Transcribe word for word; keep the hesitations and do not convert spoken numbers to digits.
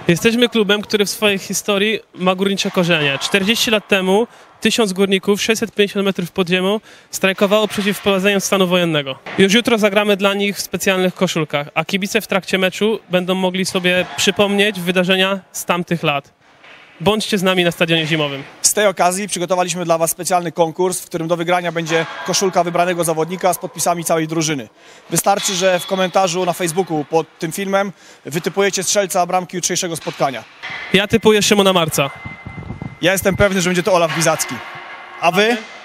Jesteśmy klubem, który w swojej historii ma górnicze korzenie. czterdzieści lat temu tysiąc górników, sześćset pięćdziesiąt metrów podziemu strajkowało przeciw wprowadzeniu stanu wojennego. Już jutro zagramy dla nich w specjalnych koszulkach, a kibice w trakcie meczu będą mogli sobie przypomnieć wydarzenia z tamtych lat. Bądźcie z nami na stadionie zimowym. Z tej okazji przygotowaliśmy dla Was specjalny konkurs, w którym do wygrania będzie koszulka wybranego zawodnika z podpisami całej drużyny. Wystarczy, że w komentarzu na Facebooku pod tym filmem wytypujecie strzelca bramki jutrzejszego spotkania. Ja typuję Szymona Marca. Ja jestem pewny, że będzie to Olaf Bizacki. A Wy?